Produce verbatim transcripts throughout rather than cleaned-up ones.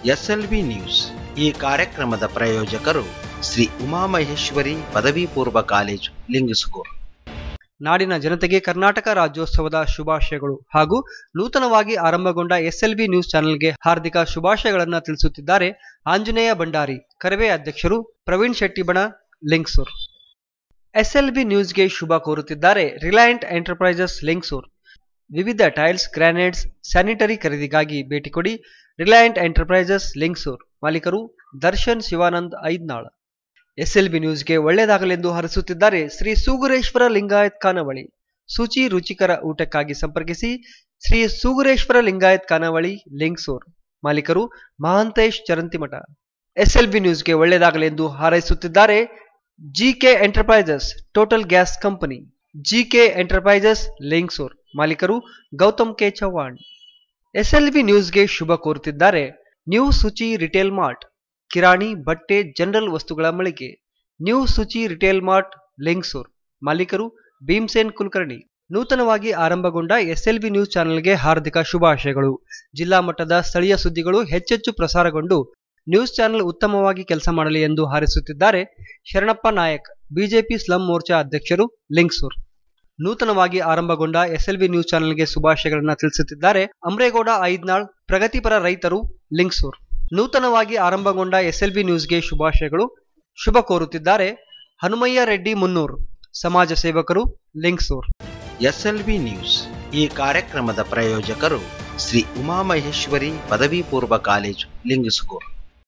SLV news. ಈ ಕಾರ್ಯಕ್ರಮದ ಪ್ರಾಯೋಜಕರು ಶ್ರೀ ಉಮಾಮಹೇಶ್ವರಿ ಪದವಿ ಪೂರ್ವ ಕಾಲೇಜು ಲಿಂಗಸೂರು. ನಾಡಿನ ಜನತೆಗೆ ಕರ್ನಾಟಕ ರಾಜ್ಯೋತ್ಸವದ ಶುಭಾಶಯಗಳು ಹಾಗೂ ನೂತನವಾಗಿ ಆರಂಭಗೊಂಡ ಎಸ್ಎಲ್ವಿ ನ್ಯೂಸ್ ಚಾನೆಲ್ಗೆ ಹಾರ್ದಿಕ ಶುಭಾಶಯಗಳನ್ನು ತಿಳಿಸುತ್ತಿದ್ದಾರೆ ಆಂಜನೇಯ ಭಂಡಾರಿ, ಕರವೇ ಅಧ್ಯಕ್ಷರು, ಪ್ರವೀಣ್ ಶೆಟ್ಟಿಬಣ, ಲಿಂಗಸೂರು. ಎಸ್ಎಲ್ವಿ ನ್ಯೂಸ್ಗೆ ಶುಭ ಕೋರುತ್ತಿದ್ದಾರೆ ರಿಲಯಂಟ್ ಎಂಟರ್ಪ್ರೈಸಸ್, ಲಿಂಗಸೂರು. ವಿವಿಧ ಟೈಲ್ಸ್, ಗ್ರಾನೈಟ್ಸ್, ಸ್ಯಾನಿಟರಿ ಖರೀದಿಗಾಗಿ ಭೇಟಿ ಕೊಡಿ. Reliant enterprises, Lingsugur. ಮಾಲೀಕರು ದರ್ಶನ್ ಶಿವಾನಂದ್ ಐದ್ನಾಳ್. ಎಸ್ಎಲ್ವಿ ನ್ಯೂಸ್ಗೆ ಒಳ್ಳೆಯದಾಗಲೆಂದು ಹರಿಸುತ್ತಿದ್ದಾರೆ ಶ್ರೀ ಸೂಗುರೇಶ್ವರ ಲಿಂಗಾಯತ್ ಖಾನಾವಳಿ. ಶುಚಿ ರುಚಿಕರ ಊಟಕ್ಕಾಗಿ ಸಂಪರ್ಕಿಸಿ. ಶ್ರೀ ಸೂಗುರೇಶ್ವರ ಲಿಂಗಾಯತ್ ಖಾನಾವಳಿ, ಲಿಂಗಸೂರು. ಮಾಲೀಕರು ಮಹಾಂತೇಶ್ ಚರಂತಿಮಠ. ಎಸ್ಎಲ್ವಿ ನ್ಯೂಸ್ಗೆ ಒಳ್ಳೆಯದಾಗಲೆಂದು ಹಾರೈಸುತ್ತಿದ್ದಾರೆ GK enterprises, total gas company. GK enterprises, Lingsugur. ಮಾಲೀಕರು ಗೌತಮ್ ಕೆ ಚವ್ಹಾಣ್. ಎಸ್ಎಲ್ವಿ ನ್ಯೂಸ್ಗೆ ಶುಭ ಕೋರುತ್ತಿದ್ದಾರೆ ನ್ಯೂ ಶುಚಿ ರಿಟೇಲ್ ಮಾರ್ಟ್, ಕಿರಾಣಿ, ಬಟ್ಟೆ, ಜನರಲ್ ವಸ್ತುಗಳ ಮಳಿಗೆ. New Shuchi retail mart, Lingasuru. ಮಾಲೀಕರು ಭೀಮಸೇನ್ ಕುಲಕರ್ಣಿ. ನೂತನವಾಗಿ ಆರಂಭಗೊಂಡ ಎಸ್ಎಲ್ವಿ ನ್ಯೂಸ್ ಚಾನೆಲ್ಗೆ ಹಾರ್ದಿಕ ಶುಭಾಶಯಗಳು. ಜಿಲ್ಲಾ ಮಟ್ಟದ ಸ್ಥಳೀಯ ಸುದ್ದಿಗಳು ಹೆಚ್ಚೆಚ್ಚು ಪ್ರಸಾರಗೊಂಡು ನ್ಯೂಸ್ ಚಾನೆಲ್ ಉತ್ತಮವಾಗಿ ಕೆಲಸ ಮಾಡಲಿ ಎಂದು ಹಾರೈಸುತ್ತಿದ್ದಾರೆ ಶರಣಪ್ಪ ನಾಯಕ್, ಬಿಜೆಪಿ ಸ್ಲಂ ಮೋರ್ಚಾ ಅಧ್ಯಕ್ಷರು, ಲಿಂಗಸೂರು. ನೂತನವಾಗಿ ಆರಂಭಗೊಂಡ ಎಸ್ಎಲ್ವಿ ನ್ಯೂಸ್ ಚಾನೆಲ್ಗೆ ಶುಭಾಶಯಗಳನ್ನು ತಿಳಿಸುತ್ತಿದ್ದಾರೆ ಅಮ್ರೇಗೌಡ ಐದ್ನಾಳ್, ಪ್ರಗತಿಪರ ರೈತರು, ಲಿಂಗಸೂರು. ನೂತನವಾಗಿ ಆರಂಭಗೊಂಡ ಎಸ್ಎಲ್ವಿ ನ್ಯೂಸ್ಗೆ ಶುಭಾಶಯಗಳು ಶುಭ ಕೋರುತ್ತಿದ್ದಾರೆ ಹನುಮಯ್ಯ ರೆಡ್ಡಿ ಮುನ್ನೂರು, ಸಮಾಜ ಸೇವಕರು, ಲಿಂಗಸೂರು. SLV news. ಈ ಕಾರ್ಯಕ್ರಮದ ಪ್ರಾಯೋಜಕರು ಶ್ರೀ ಉಮಾಮಹೇಶ್ವರಿ ಪದವಿ ಪೂರ್ವ ಕಾಲೇಜು ಲಿಂಗಸೂರು.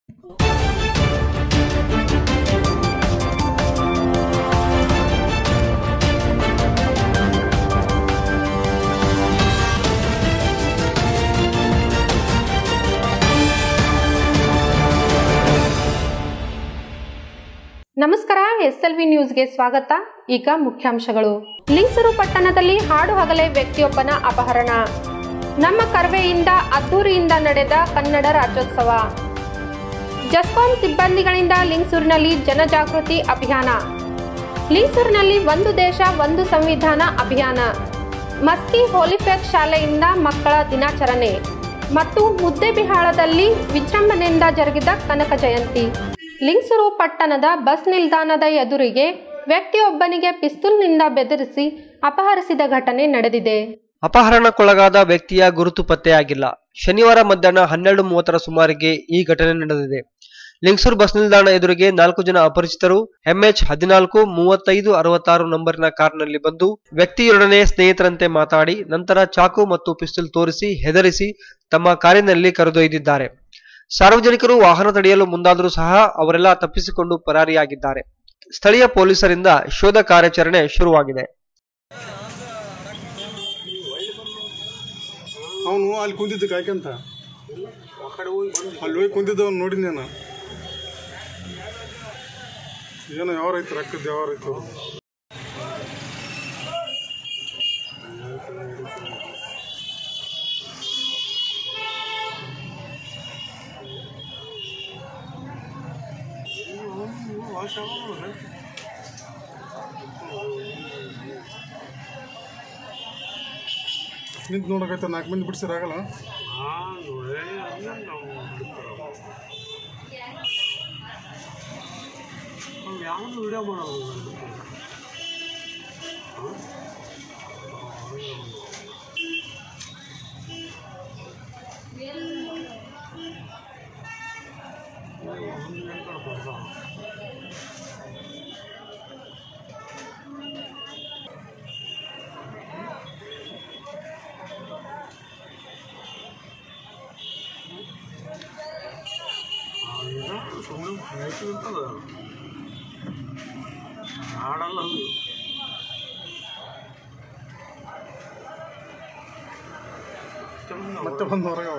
ನಮಸ್ಕಾರ, ಎಸ್ಎಲ್ವಿ ನ್ಯೂಸ್ಗೆ ಸ್ವಾಗತ. ಈಗ ಮುಖ್ಯಾಂಶಗಳು. ಲಿಂಗಸೂರು ಪಟ್ಟಣದಲ್ಲಿ ಹಾಡು ಹಗಲೇ ವ್ಯಕ್ತಿಯೊಬ್ಬನ ಅಪಹರಣ. ನಮ್ಮ ಕರ್ವೆಯಿಂದ ಅದ್ದೂರಿಯಿಂದ ನಡೆದ ಕನ್ನಡ ರಾಜ್ಯೋತ್ಸವ. ಜಸ್ಕಾಂ ಸಿಬ್ಬಂದಿಗಳಿಂದ ಲಿಂಗಸೂರಿನಲ್ಲಿ ಜನಜಾಗೃತಿ ಅಭಿಯಾನ. ಲಿಂಗಸೂರಿನಲ್ಲಿ ಒಂದು ದೇಶ ಒಂದು ಸಂವಿಧಾನ ಅಭಿಯಾನ. ಮಸ್ಕಿ ಹೋಲಿಫೆಕ್ಸ್ ಶಾಲೆಯಿಂದ ಮಕ್ಕಳ ದಿನಾಚರಣೆ ಮತ್ತು ಮುದ್ದೇಬಿಹಾಳದಲ್ಲಿ ವಿಜೃಂಭಣೆಯಿಂದ ಜರುಗಿದ ಕನಕ ಜಯಂತಿ. ಲಿಂಗಸೂರು ಪಟ್ಟಣದ ಬಸ್ ನಿಲ್ದಾಣದ ಎದುರಿಗೆ ವ್ಯಕ್ತಿಯೊಬ್ಬನಿಗೆ ಪಿಸ್ತೂಲ್ನಿಂದ ಬೆದರಿಸಿ ಅಪಹರಿಸಿದ ಘಟನೆ ನಡೆದಿದೆ. ಅಪಹರಣಕ್ಕೊಳಗಾದ ವ್ಯಕ್ತಿಯ ಗುರುತು ಪತ್ತೆಯಾಗಿಲ್ಲ. ಶನಿವಾರ ಮಧ್ಯಾಹ್ನ ಹನ್ನೆರಡು ಮೂವತ್ತರ ಸುಮಾರಿಗೆ ಈ ಘಟನೆ ನಡೆದಿದೆ. ಲಿಂಗಸೂರು ಬಸ್ ನಿಲ್ದಾಣ ಎದುರಿಗೆ ನಾಲ್ಕು ಜನ ಅಪರಿಚಿತರು ಎಂಎಚ್ ಹದಿನಾಲ್ಕು ಮೂವತ್ತೈದು ಅರವತ್ತಾರು ನಂಬರಿನ ಕಾರ್ನಲ್ಲಿ ಬಂದು ವ್ಯಕ್ತಿಯೊಡನೆ ಸ್ನೇಹಿತರಂತೆ ಮಾತಾಡಿ ನಂತರ ಚಾಕು ಮತ್ತು ಪಿಸ್ತೂಲ್ ತೋರಿಸಿ ಹೆದರಿಸಿ ತಮ್ಮ ಕಾರಿನಲ್ಲಿ ಕರೆದೊಯ್ದಿದ್ದಾರೆ. ಸಾರ್ವಜನಿಕರು ವಾಹನ ತಡೆಯಲು ಮುಂದಾದರೂ ಸಹ ಅವರೆಲ್ಲ ತಪ್ಪಿಸಿಕೊಂಡು ಪರಾರಿಯಾಗಿದ್ದಾರೆ. ಸ್ಥಳೀಯ ಪೊಲೀಸರಿಂದ ಶೋಧ ಕಾರ್ಯಾಚರಣೆ ಶುರುವಾಗಿದೆ. ಅವನು ಅಲ್ಲಿ ಕುಂತಿದ್ದು ಕಾಯ್ಕಂತ ಅಲ್ಲಿ ಹೋಗಿ ಕುಂತಿದ್ದ ಅವ್ನು ನೋಡಿದ್ ನಾನು. ಏನೋ ಯಾವ ರೈತ ರೊಕ್ಕದ ಯಾವ ರೈತರು ನಿಂತು ನೋಡಕೈತ ನಾಲ್ಕು ಮಂದಿ ಬಿಡ್ಸಿರಾಗಲ್ಲ. ಯಾವುದು ವಿಡಿಯೋ ಮಾಡೋದು ಸುಮ್ಮನೆ ಇರ್ತದ ಆಡಲ್ಲ. ಅದು ಮತ್ತೆ ಬಂದು ಹೊರಗೆ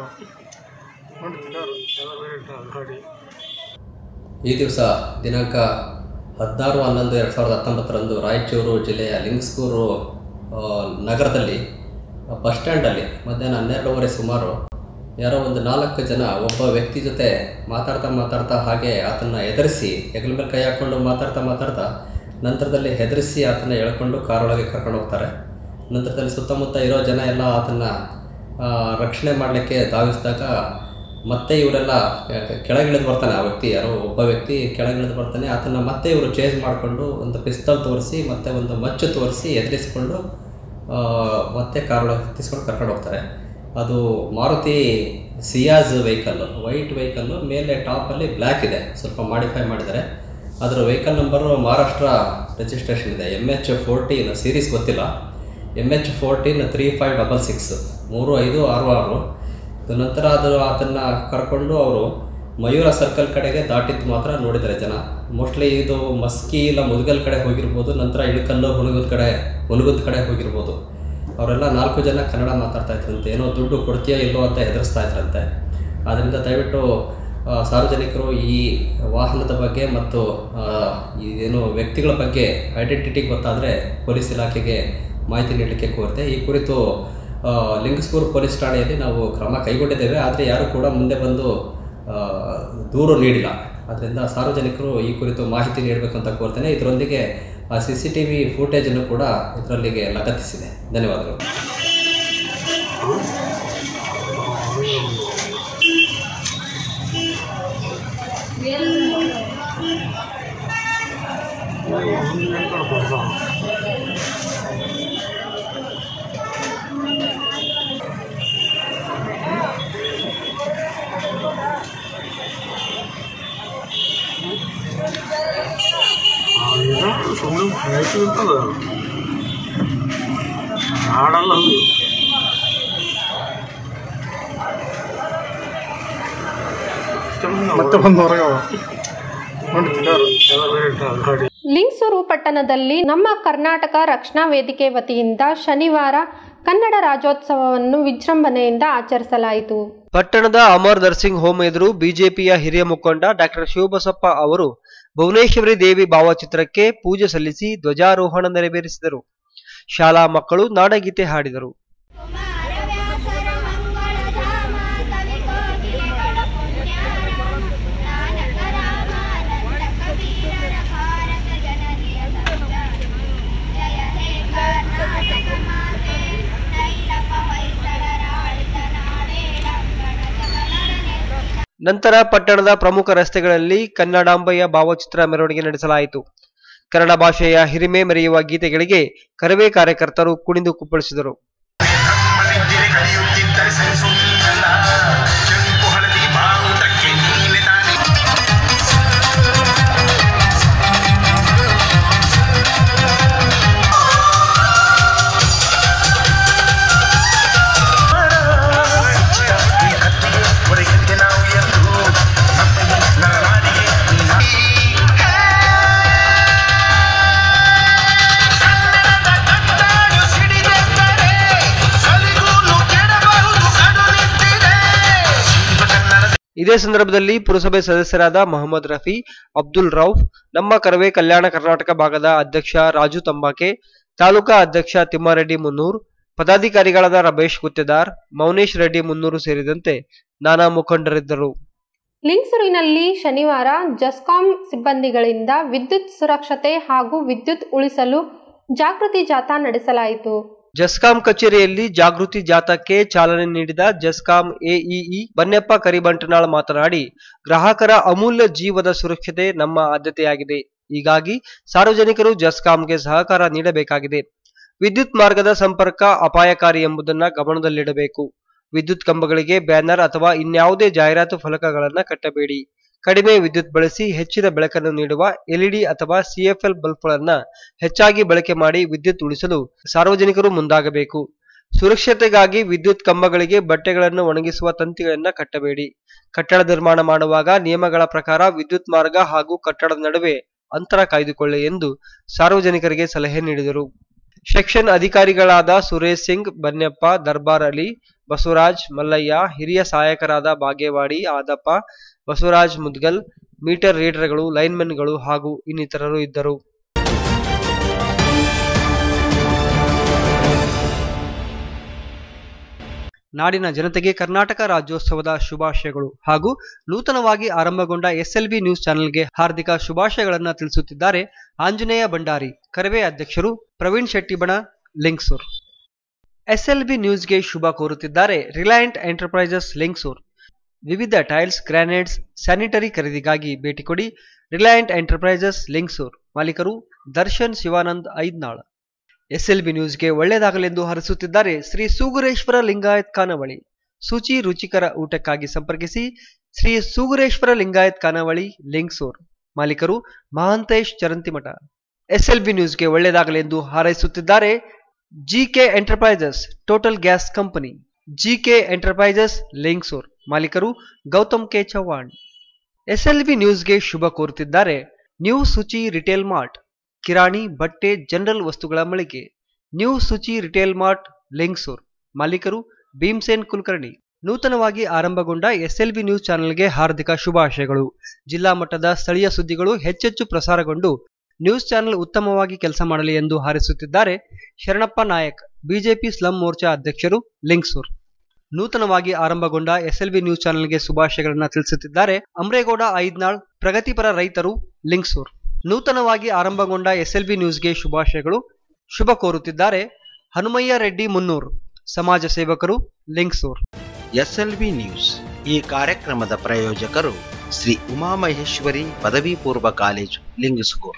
ಈ ದಿವಸ ದಿನಾಂಕ ಹದಿನಾರು ಹನ್ನೊಂದು ಎರಡು ಸಾವಿರದ ಹತ್ತೊಂಬತ್ತರಂದು ರಾಯಚೂರು ಜಿಲ್ಲೆಯ ಲಿಂಗಸೂರು ನಗರದಲ್ಲಿ ಬಸ್ ಸ್ಟ್ಯಾಂಡಲ್ಲಿ ಮಧ್ಯಾಹ್ನ ಹನ್ನೆರಡೂವರೆ ಸುಮಾರು ಯಾರೋ ಒಂದು ನಾಲ್ಕು ಜನ ಒಬ್ಬ ವ್ಯಕ್ತಿ ಜೊತೆ ಮಾತಾಡ್ತಾ ಮಾತಾಡ್ತಾ ಹಾಗೆ ಆತನ್ನು ಹೆದರಿಸಿ ಹೆಗಲ ಮೇಲೆ ಕೈ ಹಾಕ್ಕೊಂಡು ಮಾತಾಡ್ತಾ ಮಾತಾಡ್ತಾ ನಂತರದಲ್ಲಿ ಹೆದರಿಸಿ ಆತನ ಎಳ್ಕೊಂಡು ಕಾರೊಳಗೆ ಕರ್ಕೊಂಡು ಹೋಗ್ತಾರೆ. ನಂತರದಲ್ಲಿ ಸುತ್ತಮುತ್ತ ಇರೋ ಜನ ಎಲ್ಲ ಆತನ್ನು ರಕ್ಷಣೆ ಮಾಡಲಿಕ್ಕೆ ಧಾವಿಸಿದಾಗ ಮತ್ತೆ ಇವರೆಲ್ಲ ಕೆಳಗಿಳಿದು ಬರ್ತಾನೆ. ಆ ವ್ಯಕ್ತಿ ಯಾರೋ ಒಬ್ಬ ವ್ಯಕ್ತಿ ಕೆಳಗಿಳಿದು ಬರ್ತಾನೆ. ಆತನ ಮತ್ತೆ ಇವರು ಚೇಂಜ್ ಮಾಡಿಕೊಂಡು ಒಂದು ಪಿಸ್ತಲ್ ತೋರಿಸಿ ಮತ್ತು ಒಂದು ಮಚ್ಚು ತೋರಿಸಿ ಎದುರಿಸ್ಕೊಂಡು ಮತ್ತೆ ಕಾರೊಳಗೆ ಹತ್ತಿಸ್ಕೊಂಡು ಕರ್ಕೊಂಡು ಹೋಗ್ತಾರೆ. ಅದು Maruti Ciaz vehicle, white vehicle, ಮೇಲೆ ಟಾಪಲ್ಲಿ ಬ್ಲ್ಯಾಕ್ ಇದೆ, ಸ್ವಲ್ಪ ಮಾಡಿಫೈ ಮಾಡಿದ್ದಾರೆ. ಅದರ ವೆಹಿಕಲ್ ನಂಬರು ಮಹಾರಾಷ್ಟ್ರ ರಿಜಿಸ್ಟ್ರೇಷನ್ ಇದೆ. ಎಮ್ ಎಚ್ ಫೋರ್ಟೀನ್ ಸೀರೀಸ್ ಗೊತ್ತಿಲ್ಲ, M H fourteen three five double six ಮೂರು ಐದು ಆರು ಆರು. ನಂತರ ಅದು ಅದನ್ನು ಕರ್ಕೊಂಡು ಅವರು ಮಯೂರ ಸರ್ಕಲ್ ಕಡೆಗೆ ದಾಟಿದ್ದು ಮಾತ್ರ ನೋಡಿದ್ದಾರೆ ಜನ. ಮೋಸ್ಟ್ಲಿ ಇದು ಮಸ್ಕಿ ಇಲ್ಲ ಮುದುಗಲ್ ಕಡೆ ಹೋಗಿರ್ಬೋದು, ನಂತರ ಇಳಕಲ್ಲು ಹುಣಗದ ಕಡೆ ಹುಣಗದ ಕಡೆ ಹೋಗಿರ್ಬೋದು. ಅವರೆಲ್ಲ ನಾಲ್ಕು ಜನ ಕನ್ನಡ ಮಾತಾಡ್ತಾ ಇದ್ರಂತೆ. ಏನೋ ದುಡ್ಡು ಕೊಡ್ತೀಯಾ ಇಲ್ಲೋ ಅಂತ ಹೆದರಿಸ್ತಾ ಇದ್ರಂತೆ. ಆದ್ದರಿಂದ ದಯವಿಟ್ಟು ಸಾರ್ವಜನಿಕರು ಈ ವಾಹನದ ಬಗ್ಗೆ ಮತ್ತು ಏನು ವ್ಯಕ್ತಿಗಳ ಬಗ್ಗೆ ಐಡೆಂಟಿಟಿ ಗೊತ್ತಾದರೆ ಪೊಲೀಸ್ ಇಲಾಖೆಗೆ ಮಾಹಿತಿ ನೀಡಲಿಕ್ಕೆ ಕೋರಿದೆ. ಈ ಕುರಿತು ಲಿಂಗಸ್ಕೂರು ಪೊಲೀಸ್ ಠಾಣೆಯಲ್ಲಿ ನಾವು ಕ್ರಮ ಕೈಗೊಂಡಿದ್ದೇವೆ, ಆದರೆ ಯಾರೂ ಕೂಡ ಮುಂದೆ ಬಂದು ದೂರು ನೀಡಿಲ್ಲ. ಆದ್ದರಿಂದ ಸಾರ್ವಜನಿಕರು ಈ ಕುರಿತು ಮಾಹಿತಿ ನೀಡಬೇಕು ಅಂತ ಕೋರ್ತೇನೆ. ಇದರೊಂದಿಗೆ ಆ ಸಿ ಸಿ ಟಿ ವಿ ಫುಟೇಜನ್ನು ಕೂಡ ಇದರಲ್ಲಿಗೆ ಲಗತ್ತಿಸಿದೆ. ಧನ್ಯವಾದಗಳು. ಸುಮ್ಮನೆ ಪ್ರಯತ್ನ ಇರ್ತದ ಆಡಲ್ಲ ಅದು. ಮತ್ತೆ ಬಂದು ಹೊರಗೆ ಲಿಂಗಸೂರು ಪಟ್ಟಣದಲ್ಲಿ ನಮ್ಮ ಕರ್ನಾಟಕ ರಕ್ಷಣಾ ವೇದಿಕೆ ವತಿಯಿಂದ ಶನಿವಾರ ಕನ್ನಡ ರಾಜ್ಯೋತ್ಸವವನ್ನು ವಿಜೃಂಭಣೆಯಿಂದ ಆಚರಿಸಲಾಯಿತು. ಪಟ್ಟಣದ ಅಮರ್ ನರ್ಸಿಂಗ್ ಹೋಮ್ ಎದುರು ಬಿಜೆಪಿಯ ಹಿರಿಯ ಮುಖಂಡ ಡಾಕ್ಟರ್ ಶಿವಬಸಪ್ಪ ಅವರು ಭುವನೇಶ್ವರಿ ದೇವಿ ಭಾವಚಿತ್ರಕ್ಕೆ ಪೂಜೆ ಸಲ್ಲಿಸಿ ಧ್ವಜಾರೋಹಣ ನೆರವೇರಿಸಿದರು. ಶಾಲಾ ಮಕ್ಕಳು ನಾಡಗೀತೆ ಹಾಡಿದರು. ನಂತರ ಪಟ್ಟಣದ ಪ್ರಮುಖ ರಸ್ತೆಗಳಲ್ಲಿ ಕನ್ನಡಾಂಬೆಯ ಭಾವಚಿತ್ರ ಮೆರವಣಿಗೆ ನಡೆಸಲಾಯಿತು. ಕನ್ನಡ ಭಾಷೆಯ ಹಿರಿಮೆ ಮೆರೆಯುವ ಗೀತೆಗಳಿಗೆ ಕರವೇ ಕಾರ್ಯಕರ್ತರು ಕುಣಿದು ಕುಪ್ಪಳಿಸಿದರು. ಇದೇ ಸಂದರ್ಭದಲ್ಲಿ ಪುರಸಭೆ ಸದಸ್ಯರಾದ ಮೊಹಮ್ಮದ್ ರಫಿ, ಅಬ್ದುಲ್ ರೌಫ್, ನಮ್ಮ ಕರವೇ ಕಲ್ಯಾಣ ಕರ್ನಾಟಕ ಭಾಗದ ಅಧ್ಯಕ್ಷ ರಾಜು ತಂಬಾಕೆ, ತಾಲೂಕಾ ಅಧ್ಯಕ್ಷ ತಿಮ್ಮಾರೆಡ್ಡಿ ಮುನ್ನೂರ್, ಪದಾಧಿಕಾರಿಗಳಾದ ರಮೇಶ್ ಗುತ್ತೇದಾರ್, ಮೌನೇಶ್ ರೆಡ್ಡಿ ಮುನ್ನೂರು ಸೇರಿದಂತೆ ನಾನಾ ಮುಖಂಡರಿದ್ದರು. ಲಿಂಗಸೂರಿನಲ್ಲಿ ಶನಿವಾರ ಜೆಸ್ಕಾಂ ಸಿಬ್ಬಂದಿಗಳಿಂದ ವಿದ್ಯುತ್ ಸುರಕ್ಷತೆ ಹಾಗೂ ವಿದ್ಯುತ್ ಉಳಿಸಲು ಜಾಗೃತಿ ಜಾಥಾ ನಡೆಸಲಾಯಿತು. ಜೆಸ್ಕಾಂ ಕಚೇರಿಯಲ್ಲಿ ಜಾಗೃತಿ ಜಾಥಾಕ್ಕೆ ಚಾಲನೆ ನೀಡಿದ ಜೆಸ್ಕಾಂ ಎಇಇ ಬನ್ನೆಪ್ಪ ಕರಿಬಂಟನಾಳ್ ಮಾತನಾಡಿ, ಗ್ರಾಹಕರ ಅಮೂಲ್ಯ ಜೀವದ ಸುರಕ್ಷತೆ ನಮ್ಮ ಆದ್ಯತೆಯಾಗಿದೆ. ಹೀಗಾಗಿ ಸಾರ್ವಜನಿಕರು ಜೆಸ್ಕಾಂಗೆ ಸಹಕಾರ ನೀಡಬೇಕಾಗಿದೆ. ವಿದ್ಯುತ್ ಮಾರ್ಗದ ಸಂಪರ್ಕ ಅಪಾಯಕಾರಿ ಎಂಬುದನ್ನು ಗಮನದಲ್ಲಿಡಬೇಕು. ವಿದ್ಯುತ್ ಕಂಬಗಳಿಗೆ ಬ್ಯಾನರ್ ಅಥವಾ ಇನ್ಯಾವುದೇ ಜಾಹೀರಾತು ಫಲಕಗಳನ್ನು ಕಟ್ಟಬೇಡಿ. ಕಡಿಮೆ ವಿದ್ಯುತ್ ಬಳಸಿ ಹೆಚ್ಚಿನ ಬೆಳಕನ್ನು ನೀಡುವ ಎಲ್ಇಡಿ ಅಥವಾ ಸಿಎಫ್ಎಲ್ ಬಲ್ಬ್ಗಳನ್ನು ಹೆಚ್ಚಾಗಿ ಬಳಕೆ ಮಾಡಿ ವಿದ್ಯುತ್ ಉಳಿಸಲು ಸಾರ್ವಜನಿಕರು ಮುಂದಾಗಬೇಕು. ಸುರಕ್ಷತೆಗಾಗಿ ವಿದ್ಯುತ್ ಕಂಬಗಳಿಗೆ ಬಟ್ಟೆಗಳನ್ನು ಒಣಗಿಸುವ ತಂತಿಗಳನ್ನು ಕಟ್ಟಬೇಡಿ. ಕಟ್ಟಡ ನಿರ್ಮಾಣ ಮಾಡುವಾಗ ನಿಯಮಗಳ ಪ್ರಕಾರ ವಿದ್ಯುತ್ ಮಾರ್ಗ ಹಾಗೂ ಕಟ್ಟಡದ ನಡುವೆ ಅಂತರ ಕಾಯ್ದುಕೊಳ್ಳಿ ಎಂದು ಸಾರ್ವಜನಿಕರಿಗೆ ಸಲಹೆ ನೀಡಿದರು. ಸೆಕ್ಷನ್ ಅಧಿಕಾರಿಗಳಾದ ಸುರೇಶ್ ಸಿಂಗ್, ಬನ್ನೆಪ್ಪ, ದರ್ಬಾರ್ ಅಲಿ, ಬಸವರಾಜ್, ಮಲ್ಲಯ್ಯ, ಹಿರಿಯ ಸಹಾಯಕರಾದ ಬಾಗೇವಾಡಿ, ಆದಪ್ಪ, ಬಸವರಾಜ್ ಮುದ್ಗಲ್, ಮೀಟರ್ ರೀಡರ್ಗಳು, ಲೈನ್ಮನ್ಗಳು ಹಾಗೂ ಇನ್ನಿತರರು ಇದ್ದರು. ನಾಡಿನ ಜನತೆಗೆ ಕರ್ನಾಟಕ ರಾಜ್ಯೋತ್ಸವದ ಶುಭಾಶಯಗಳು ಹಾಗೂ ನೂತನವಾಗಿ ಆರಂಭಗೊಂಡ ಎಸ್ಎಲ್ಬಿ ನ್ಯೂಸ್ ಚಾನೆಲ್ಗೆ ಹಾರ್ದಿಕ ಶುಭಾಶಯಗಳನ್ನು ತಿಳಿಸುತ್ತಿದ್ದಾರೆ ಆಂಜನೇಯ ಭಂಡಾರಿ, ಕರವೇ ಅಧ್ಯಕ್ಷರು ಪ್ರವೀಣ್ ಶೆಟ್ಟಿಬಣ, ಲಿಂಗಸೂರ್. ಎಸ್ಎಲ್ಬಿ ನ್ಯೂಸ್ಗೆ ಶುಭ ಕೋರುತ್ತಿದ್ದಾರೆ ರಿಲಯಂಟ್ ಎಂಟರ್ಪ್ರೈಸಸ್ ಲಿಂಗಸೂರ್. ವಿವಿಧ ಟೈಲ್ಸ್, ಗ್ರಾನೈಟ್ಸ್, ಸ್ಯಾನಿಟರಿ ಖರೀದಿಗಾಗಿ ಭೇಟಿ ಕೊಡಿ. Reliant enterprises, Lingsugur. ಮಾಲೀಕರು ದರ್ಶನ್ ಶಿವಾನಂದ್ ಐದ್ನಾಳ್. ಎಸ್ಎಲ್ಬಿ ನ್ಯೂಸ್ಗೆ ಒಳ್ಳೆಯದಾಗಲೆಂದು ಹರಿಸುತ್ತಿದ್ದಾರೆ ಶ್ರೀ ಸೂಗುರೇಶ್ವರ ಲಿಂಗಾಯತ್ ಖಾನಾವಳಿ. ಶುಚಿ ರುಚಿಕರ ಊಟಕ್ಕಾಗಿ ಸಂಪರ್ಕಿಸಿ. ಶ್ರೀ ಸೂಗುರೇಶ್ವರ ಲಿಂಗಾಯತ್ ಖಾನಾವಳಿ, ಲಿಂಗಸೂರು. ಮಾಲೀಕರು ಮಹಾಂತೇಶ್ ಚರಂತಿಮಠ. ಎಸ್ಎಲ್ಬಿ ನ್ಯೂಸ್ಗೆ ಒಳ್ಳೆಯದಾಗಲೆಂದು ಹಾರೈಸುತ್ತಿದ್ದಾರೆ GK enterprises total gas company. GK enterprises, Lingsugur. ಮಾಲೀಕರು ಗೌತಮ್ ಕೆ ಚವ್ಹಾಣ್. ಎಸ್ಎಲ್ಬಿ ನ್ಯೂಸ್ಗೆ ಶುಭ ಕೋರುತ್ತಿದ್ದಾರೆ ನ್ಯೂ ಶುಚಿ ರಿಟೇಲ್ ಮಾರ್ಟ್. ಕಿರಾಣಿ, ಬಟ್ಟೆ, ಜನರಲ್ ವಸ್ತುಗಳ ಮಳಿಗೆ. New Shuchi retail mart, Lingasuru. ಮಾಲೀಕರು ಭೀಮಸೇನ್ ಕುಲಕರ್ಣಿ. ನೂತನವಾಗಿ ಆರಂಭಗೊಂಡ ಎಸ್ಎಲ್ಬಿ ನ್ಯೂಸ್ ಚಾನೆಲ್ಗೆ ಹಾರ್ದಿಕ ಶುಭಾಶಯಗಳು. ಜಿಲ್ಲಾ ಮಟ್ಟದ ಸ್ಥಳೀಯ ಸುದ್ದಿಗಳು ಹೆಚ್ಚೆಚ್ಚು ಪ್ರಸಾರಗೊಂಡು ನ್ಯೂಸ್ ಚಾನೆಲ್ ಉತ್ತಮವಾಗಿ ಕೆಲಸ ಮಾಡಲಿ ಎಂದು ಹಾರೈಸುತ್ತಿದ್ದಾರೆ ಶರಣಪ್ಪ ನಾಯಕ್, ಬಿಜೆಪಿ ಸ್ಲಂ ಮೋರ್ಚಾ ಅಧ್ಯಕ್ಷರು, ಲಿಂಗಸೂರು. ನೂತನವಾಗಿ ಆರಂಭಗೊಂಡ ಎಸ್ಎಲ್ಬಿ ನ್ಯೂಸ್ ಚಾನೆಲ್ಗೆ ಶುಭಾಶಯಗಳನ್ನು ತಿಳಿಸುತ್ತಿದ್ದಾರೆ ಅಮ್ರೇಗೌಡ ಐದ್ನಾಳ್, ಪ್ರಗತಿಪರ ರೈತರು, ಲಿಂಗಸೂರು. ನೂತನವಾಗಿ ಆರಂಭಗೊಂಡ ಎಸ್ಎಲ್ಬಿ ನ್ಯೂಸ್ಗೆ ಶುಭಾಶಯಗಳು ಶುಭ ಕೋರುತ್ತಿದ್ದಾರೆ ಹನುಮಯ್ಯ ರೆಡ್ಡಿ ಮುನ್ನೂರು, ಸಮಾಜ ಸೇವಕರು, ಲಿಂಗಸೂರು. ಎಸ್ಎಲ್ಬಿ ನ್ಯೂಸ್ ಈ ಕಾರ್ಯಕ್ರಮದ ಪ್ರಾಯೋಜಕರು ಶ್ರೀ ಉಮಾಮಹೇಶ್ವರಿ ಪದವಿ ಪೂರ್ವ ಕಾಲೇಜು, ಲಿಂಗಸೂರು.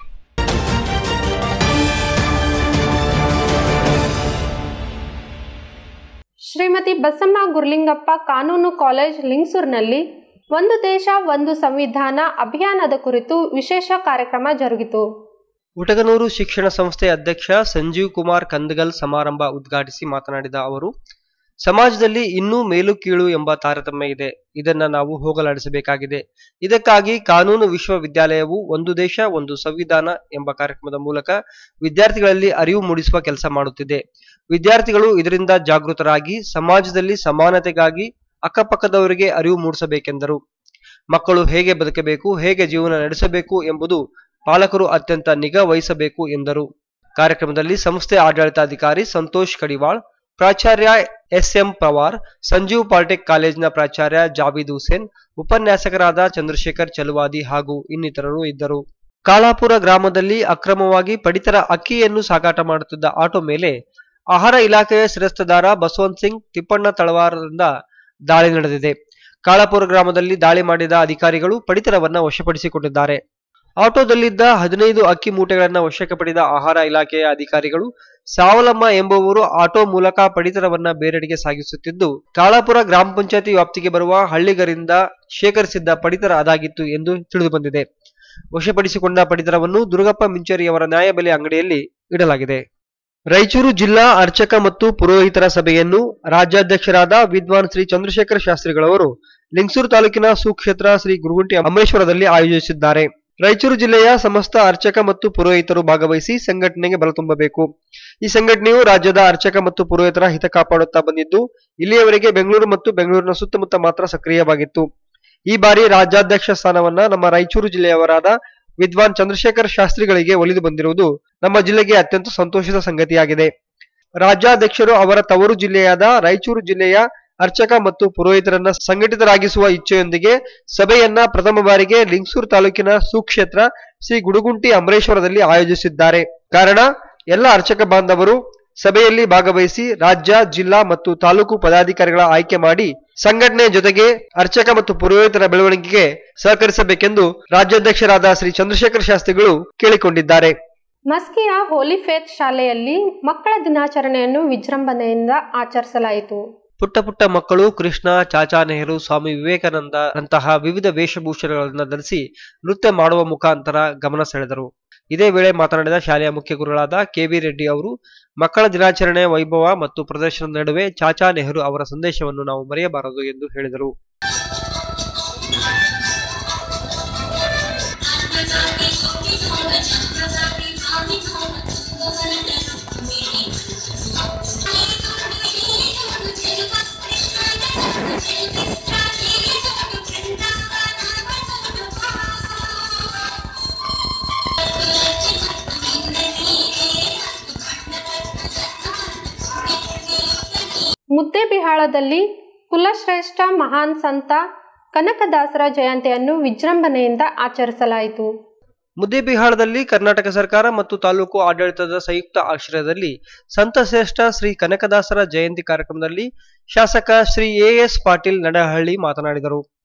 ಶ್ರೀಮತಿ ಬಸಮ್ಮ ಗುರ್ಲಿಂಗಪ್ಪ ಕಾನೂನು ಕಾಲೇಜ್, ಲಿಂಗಸೂರಿನಲ್ಲಿ ಒಂದು ದೇಶ ಒಂದು ಸಂವಿಧಾನ ಅಭಿಯಾನದ ಕುರಿತು ವಿಶೇಷ ಕಾರ್ಯಕ್ರಮ ಜರುಗಿತು. ಉಟಗನೂರು ಶಿಕ್ಷಣ ಸಂಸ್ಥೆ ಅಧ್ಯಕ್ಷ ಸಂಜೀವ್ ಕುಮಾರ್ ಕಂದಗಲ್ ಸಮಾರಂಭ ಉದ್ಘಾಟಿಸಿ ಮಾತನಾಡಿದ ಅವರು, ಸಮಾಜದಲ್ಲಿ ಇನ್ನೂ ಮೇಲು ಕೀಳು ಎಂಬ ತಾರತಮ್ಯ ಇದೆ. ಇದನ್ನ ನಾವು ಹೋಗಲಾಡಿಸಬೇಕಾಗಿದೆ. ಇದಕ್ಕಾಗಿ ಕಾನೂನು ವಿಶ್ವವಿದ್ಯಾಲಯವು ಒಂದು ದೇಶ ಒಂದು ಸಂವಿಧಾನ ಎಂಬ ಕಾರ್ಯಕ್ರಮದ ಮೂಲಕ ವಿದ್ಯಾರ್ಥಿಗಳಲ್ಲಿ ಅರಿವು ಮೂಡಿಸುವ ಕೆಲಸ ಮಾಡುತ್ತಿದೆ. ವಿದ್ಯಾರ್ಥಿಗಳು ಇದರಿಂದ ಜಾಗೃತರಾಗಿ ಸಮಾಜದಲ್ಲಿ ಸಮಾನತೆಗಾಗಿ ಅಕ್ಕಪಕ್ಕದವರಿಗೆ ಅರಿವು ಮೂಡಿಸಬೇಕೆಂದರು. ಮಕ್ಕಳು ಹೇಗೆ ಬದುಕಬೇಕು, ಹೇಗೆ ಜೀವನ ನಡೆಸಬೇಕು ಎಂಬುದು ಪಾಲಕರು ಅತ್ಯಂತ ನಿಗಾ ವಹಿಸಬೇಕು ಎಂದರು. ಕಾರ್ಯಕ್ರಮದಲ್ಲಿ ಸಂಸ್ಥೆ ಆಡಳಿತಾಧಿಕಾರಿ ಸಂತೋಷ್ ಕಡಿವಾಳ್, ಪ್ರಾಚಾರ್ಯ S M Pawar, Sanjeev polytech ಕಾಲೇಜಿನ ಪ್ರಾಚಾರ್ಯ ಜಾವೀದ್ ಹುಸೇನ್, ಉಪನ್ಯಾಸಕರಾದ ಚಂದ್ರಶೇಖರ್ ಚಲುವಾದಿ ಹಾಗೂ ಇನ್ನಿತರರು ಇದ್ದರು. ಕಾಳಾಪುರ ಗ್ರಾಮದಲ್ಲಿ ಅಕ್ರಮವಾಗಿ ಪಡಿತರ ಅಕ್ಕಿಯನ್ನು ಸಾಗಾಟ ಮಾಡುತ್ತಿದ್ದ ಆಟೋ ಮೇಲೆ ಆಹಾರ ಇಲಾಖೆಯ ಶಿರಸ್ತದಾರ ಬಸವಂತ್ ಸಿಂಗ್ ತಿಪ್ಪಣ್ಣ ತಳವಾರರಿಂದ ದಾಳಿ ನಡೆದಿದೆ. ಕಾಳಾಪುರ ಗ್ರಾಮದಲ್ಲಿ ದಾಳಿ ಮಾಡಿದ ಅಧಿಕಾರಿಗಳು ಪಡಿತರವನ್ನ ವಶಪಡಿಸಿಕೊಂಡಿದ್ದಾರೆ. ಆಟೋದಲ್ಲಿದ್ದ ಹದಿನೈದು ಅಕ್ಕಿ ಮೂಟೆಗಳನ್ನು ವಶಕ್ಕೆ ಪಡೆದ ಆಹಾರ ಇಲಾಖೆಯ ಅಧಿಕಾರಿಗಳು ಸಾವಲಮ್ಮ ಎಂಬುವರು ಆಟೋ ಮೂಲಕ ಪಡಿತರವನ್ನ ಬೇರೆಡೆಗೆ ಸಾಗಿಸುತ್ತಿದ್ದು, ಕಾಳಾಪುರ ಗ್ರಾಮ ಪಂಚಾಯತಿ ವ್ಯಾಪ್ತಿಗೆ ಬರುವ ಹಳ್ಳಿಗರಿಂದ ಶೇಖರಿಸಿದ್ದ ಪಡಿತರ ಅದಾಗಿತ್ತು ಎಂದು ತಿಳಿದುಬಂದಿದೆ. ವಶಪಡಿಸಿಕೊಂಡ ಪಡಿತರವನ್ನು ದುರ್ಗಪ್ಪ ಮಿಂಚರಿಯವರ ನ್ಯಾಯಬೆಲೆ ಅಂಗಡಿಯಲ್ಲಿ ಇಡಲಾಗಿದೆ. ರಾಯಚೂರು ಜಿಲ್ಲಾ ಅರ್ಚಕ ಮತ್ತು ಪುರೋಹಿತರ ಸಭೆಯನ್ನು ರಾಜ್ಯಾಧ್ಯಕ್ಷರಾದ ವಿದ್ವಾನ್ ಶ್ರೀ ಚಂದ್ರಶೇಖರ ಶಾಸ್ತ್ರಿಗಳವರು ಲಿಂಗಸೂರು ತಾಲೂಕಿನ ಸುಕ್ಷೇತ್ರ ಶ್ರೀ ಗುರುಗುಂಟಿ ಅಮರೇಶ್ವರದಲ್ಲಿ ಆಯೋಜಿಸಿದ್ದಾರೆ. ರಾಯಚೂರು ಜಿಲ್ಲೆಯ ಸಮಸ್ತ ಅರ್ಚಕ ಮತ್ತು ಪುರೋಹಿತರು ಭಾಗವಹಿಸಿ ಸಂಘಟನೆಗೆ ಬಲ ತುಂಬಬೇಕು. ಈ ಸಂಘಟನೆಯು ರಾಜ್ಯದ ಅರ್ಚಕ ಮತ್ತು ಪುರೋಹಿತರ ಹಿತ ಕಾಪಾಡುತ್ತಾ ಬಂದಿದ್ದು, ಇಲ್ಲಿಯವರೆಗೆ ಬೆಂಗಳೂರು ಮತ್ತು ಬೆಂಗಳೂರಿನ ಸುತ್ತಮುತ್ತ ಮಾತ್ರ ಸಕ್ರಿಯವಾಗಿತ್ತು. ಈ ಬಾರಿ ರಾಜ್ಯಾಧ್ಯಕ್ಷ ಸ್ಥಾನವನ್ನ ನಮ್ಮ ರಾಯಚೂರು ಜಿಲ್ಲೆಯವರಾದ ವಿದ್ವಾನ್ ಚಂದ್ರಶೇಖರ ಶಾಸ್ತ್ರಿಗಳಿಗೆ ಒಲಿದು ಬಂದಿರುವುದು ನಮ್ಮ ಜಿಲ್ಲೆಗೆ ಅತ್ಯಂತ ಸಂತೋಷದ ಸಂಗತಿಯಾಗಿದೆ. ರಾಜ್ಯಾಧ್ಯಕ್ಷರು ಅವರ ತವರು ಜಿಲ್ಲೆಯಾದ ರಾಯಚೂರು ಜಿಲ್ಲೆಯ ಅರ್ಚಕ ಮತ್ತು ಪುರೋಹಿತರನ್ನ ಸಂಘಟಿತರಾಗಿಸುವ ಇಚ್ಛೆಯೊಂದಿಗೆ ಸಭೆಯನ್ನ ಪ್ರಥಮ ಬಾರಿಗೆ ಲಿಂಗಸೂರು ತಾಲೂಕಿನ ಸುಕ್ಷೇತ್ರ ಶ್ರೀ ಗುಡುಗುಂಟಿ ಅಮರೇಶ್ವರದಲ್ಲಿ ಆಯೋಜಿಸಿದ್ದಾರೆ. ಕಾರಣ, ಎಲ್ಲ ಅರ್ಚಕ ಬಾಂಧವರು ಸಭೆಯಲ್ಲಿ ಭಾಗವಹಿಸಿ ರಾಜ್ಯ, ಜಿಲ್ಲಾ ಮತ್ತು ತಾಲೂಕು ಪದಾಧಿಕಾರಿಗಳ ಆಯ್ಕೆ ಮಾಡಿ ಸಂಘಟನೆಯ ಜೊತೆಗೆ ಅರ್ಚಕ ಮತ್ತು ಪುರೋಹಿತರ ಬೆಳವಣಿಗೆಗೆ ಸಹಕರಿಸಬೇಕೆಂದು ರಾಜ್ಯಾಧ್ಯಕ್ಷರಾದ ಶ್ರೀ ಚಂದ್ರಶೇಖರ ಶಾಸ್ತ್ರಿಗಳು ಕೇಳಿಕೊಂಡಿದ್ದಾರೆ. ಮಸ್ಕಿಯ ಹೋಲಿ ಫೇತ್ ಶಾಲೆಯಲ್ಲಿ ಮಕ್ಕಳ ದಿನಾಚರಣೆಯನ್ನು ವಿಜೃಂಭಣೆಯಿಂದ ಆಚರಿಸಲಾಯಿತು. ಪುಟ್ಟ ಪುಟ್ಟ ಮಕ್ಕಳು ಕೃಷ್ಣ, ಚಾಚಾ ನೆಹರು, ಸ್ವಾಮಿ ವಿವೇಕಾನಂದ ರಂತಹ ವಿವಿಧ ವೇಷಭೂಷಣಗಳನ್ನು ಧರಿಸಿ ನೃತ್ಯ ಮಾಡುವ ಮುಖಾಂತರ ಗಮನ ಸೆಳೆದರು. ಇದೇ ವೇಳೆ ಮಾತನಾಡಿದ ಶಾಲೆಯ ಮುಖ್ಯ ಗುರುಗಳಾದ ಕೆ ವಿ ರೆಡ್ಡಿ ಅವರು, ಮಕ್ಕಳ ದಿನಾಚರಣೆ ವೈಭವ ಮತ್ತು ಪ್ರದರ್ಶನದ ನಡುವೆ ಚಾಚಾ ನೆಹರು ಅವರ ಸಂದೇಶವನ್ನು ನಾವು ಮರೆಯಬಾರದು ಎಂದು ಹೇಳಿದರು. ಮುದ್ದೇಬಿಹಾಳದಲ್ಲಿ ಕುಲಶ್ರೇಷ್ಠ ಮಹಾನ್ ಸಂತ ಕನಕದಾಸರ ಜಯಂತಿಯನ್ನು ವಿಜೃಂಭಣೆಯಿಂದ ಆಚರಿಸಲಾಯಿತು. ಮುದ್ದೇಬಿಹಾಳದಲ್ಲಿ ಕರ್ನಾಟಕ ಸರ್ಕಾರ ಮತ್ತು ತಾಲೂಕು ಆಡಳಿತದ ಸಂಯುಕ್ತ ಆಶ್ರಯದಲ್ಲಿ ಸಂತಶ್ರೇಷ್ಠ ಶ್ರೀ ಕನಕದಾಸರ ಜಯಂತಿ ಕಾರ್ಯಕ್ರಮದಲ್ಲಿ ಶಾಸಕ ಶ್ರೀ ಎ ಎಸ್ ಪಾಟೀಲ್ ನಡಹಳ್ಳಿ ಮಾತನಾಡಿದರು.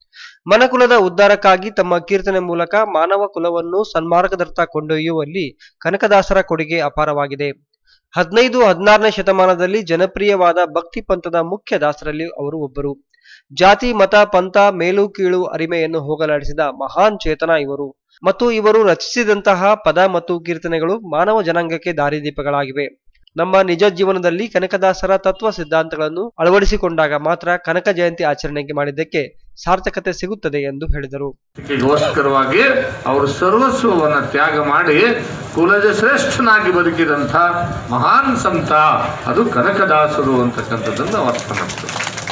ಮನಕುಲದ ಉದ್ಧಾರಕ್ಕಾಗಿ ತಮ್ಮ ಕೀರ್ತನೆ ಮೂಲಕ ಮಾನವ ಕುಲವನ್ನು ಸನ್ಮಾರ್ಗದತ್ತ ಕೊಂಡೊಯ್ಯುವಲ್ಲಿ ಕನಕದಾಸರ ಕೊಡುಗೆ ಅಪಾರವಾಗಿದೆ. ಹದಿನೈದು ಹದಿನಾರನೇ ಶತಮಾನದಲ್ಲಿ ಜನಪ್ರಿಯವಾದ ಭಕ್ತಿ ಪಂಥದ ಮುಖ್ಯ ದಾಸರಲ್ಲಿ ಅವರು ಒಬ್ಬರು. ಜಾತಿ ಮತ ಪಂಥ ಮೇಲು ಕೀಳು ಅರಿಮೆಯನ್ನು ಹೋಗಲಾಡಿಸಿದ ಮಹಾನ್ ಚೇತನ ಇವರು ಮತ್ತು ಇವರು ರಚಿಸಿದಂತಹ ಪದ ಮತ್ತು ಕೀರ್ತನೆಗಳು ಮಾನವ ಜನಾಂಗಕ್ಕೆ ದಾರಿದೀಪಗಳಾಗಿವೆ. ನಮ್ಮ ನಿಜ ಜೀವನದಲ್ಲಿ ಕನಕದಾಸರ ತತ್ವ ಸಿದ್ಧಾಂತಗಳನ್ನು ಅಳವಡಿಸಿಕೊಂಡಾಗ ಮಾತ್ರ ಕನಕ ಜಯಂತಿ ಆಚರಣೆಗೆ ಮಾಡಿದ್ದಕ್ಕೆ ಸಾರ್ಥಕತೆ ಸಿಗುತ್ತದೆ ಎಂದು ಹೇಳಿದರು. ಗೋಸ್ಕರವಾಗಿ ಅವರು ಸರ್ವಸ್ವವನ್ನು ತ್ಯಾಗ ಮಾಡಿ ಕುಲದ ಶ್ರೇಷ್ಠನಾಗಿ ಬದುಕಿದಂಥ ಮಹಾನ್ ಸಂತ ಅದು ಕನಕದಾಸರು ಅಂತಕ್ಕಂಥದ್ದನ್ನು ಅರ್ಥ ಮಾಡ್ತಾರೆ.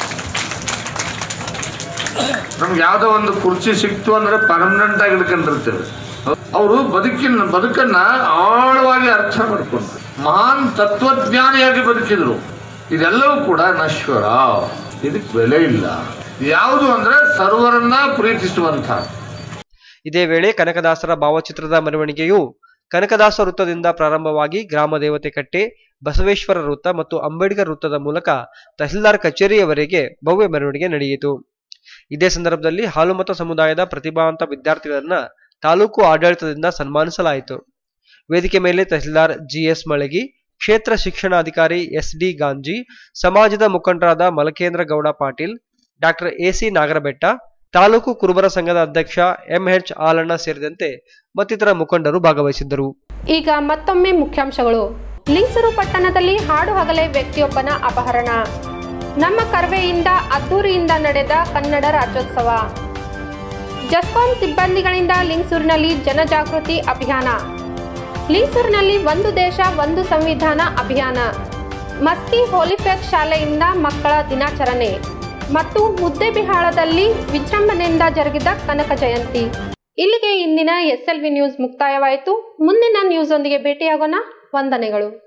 ನಮ್ಗೆ ಯಾವುದೋ ಒಂದು ಕುರ್ಚಿ ಸಿಕ್ತು ಅಂದ್ರೆ ಪರ್ಮನೆಂಟ್ ಆಗಿ ಹಿಡ್ಕೊಂಡಿರ್ತೇವೆ. ಅವರು ಬದುಕಿನ ಬದುಕನ್ನ ಆಳವಾಗಿ ಅರ್ಥ ಮಾಡ್ಕೊಂಡ್ರು, ಮಹಾನ್ ತತ್ವಜ್ಞಾನಿಯಾಗಿ ಬದುಕಿದ್ರು. ಇದೆಲ್ಲವೂ ಕೂಡ ನಶ್ವರ, ಇದಕ್ಕೆ ಬೆಲೆ ಇಲ್ಲ. ಯಾವುದು ಅಂದ್ರೆ ಸರ್ವರನ್ನ ಪ್ರೀತಿಸುವಂತ. ಇದೇ ವೇಳೆ ಕನಕದಾಸರ ಭಾವಚಿತ್ರದ ಮೆರವಣಿಗೆಯು ಕನಕದಾಸ ವೃತ್ತದಿಂದ ಪ್ರಾರಂಭವಾಗಿ ಗ್ರಾಮ ದೇವತೆ ಕಟ್ಟೆ, ಬಸವೇಶ್ವರ ವೃತ್ತ ಮತ್ತು ಅಂಬೇಡ್ಕರ್ ವೃತ್ತದ ಮೂಲಕ ತಹಸೀಲ್ದಾರ್ ಕಚೇರಿಯವರೆಗೆ ಭವ್ಯ ಮೆರವಣಿಗೆ ನಡೆಯಿತು. ಇದೇ ಸಂದರ್ಭದಲ್ಲಿ ಹಾಲುಮತ ಸಮುದಾಯದ ಪ್ರತಿಭಾವಂತ ವಿದ್ಯಾರ್ಥಿಗಳನ್ನ ತಾಲೂಕು ಆಡಳಿತದಿಂದ ಸನ್ಮಾನಿಸಲಾಯಿತು. ವೇದಿಕೆ ಮೇಲೆ ತಹಸೀಲ್ದಾರ್ ಜಿಎಸ್ ಮಳಗಿ, ಕ್ಷೇತ್ರ ಶಿಕ್ಷಣಾಧಿಕಾರಿ ಎಸ್ ಡಿ ಗಾಂಜಿ, ಸಮಾಜದ ಮುಖಂಡರಾದ ಮಲಕೇಂದ್ರ ಗೌಡ ಪಾಟೀಲ್, ಡಾಕ್ಟರ್ ಎಸಿ ನಾಗರಬೆಟ್ಟ, ತಾಲೂಕು ಕುರುಬರ ಸಂಘದ ಅಧ್ಯಕ್ಷ ಎಂಎಚ್ ಆಲಣ್ಣ ಸೇರಿದಂತೆ ಮತ್ತಿತರ ಮುಖಂಡರು ಭಾಗವಹಿಸಿದ್ದರು. ಈಗ ಮತ್ತೊಮ್ಮೆ ಮುಖ್ಯಾಂಶಗಳು. ಲಿಂಗಸೂರು ಪಟ್ಟಣದಲ್ಲಿ ಹಾಡು ಹಗಲೇ ವ್ಯಕ್ತಿಯೊಬ್ಬನ ಅಪಹರಣ. ನಮ್ಮ ಕರ್ವೆಯಿಂದ ಅದ್ದೂರಿಯಿಂದ ನಡೆದ ಕನ್ನಡ ರಾಜ್ಯೋತ್ಸವ. ಜಸ್ಕಾಂ ಸಿಬ್ಬಂದಿಗಳಿಂದ ಲಿಂಗಸೂರಿನಲ್ಲಿ ಜನಜಾಗೃತಿ ಅಭಿಯಾನ. ಲಿಂಗಸೂರಿನಲ್ಲಿ ಒಂದು ದೇಶ ಒಂದು ಸಂವಿಧಾನ ಅಭಿಯಾನ. ಮಸ್ಕಿ ಹೋಲಿಫೆಕ್ಸ್ ಶಾಲೆಯಿಂದ ಮಕ್ಕಳ ದಿನಾಚರಣೆ ಮತ್ತು ಮುದ್ದೇಬಿಹಾಳದಲ್ಲಿ ವಿಜೃಂಭಣೆಯಿಂದ ಜರುಗಿದ ಕನಕ ಜಯಂತಿ. ಇಲ್ಲಿಗೆ ಇಂದಿನ ಎಸ್ ಎಲ್ ವಿ ನ್ಯೂಸ್ ಮುಕ್ತಾಯವಾಯಿತು. ಮುಂದಿನ ನ್ಯೂಸ್ ಒಂದಿಗೆ ಭೇಟಿಯಾಗೋಣ. ವಂದನೆಗಳು.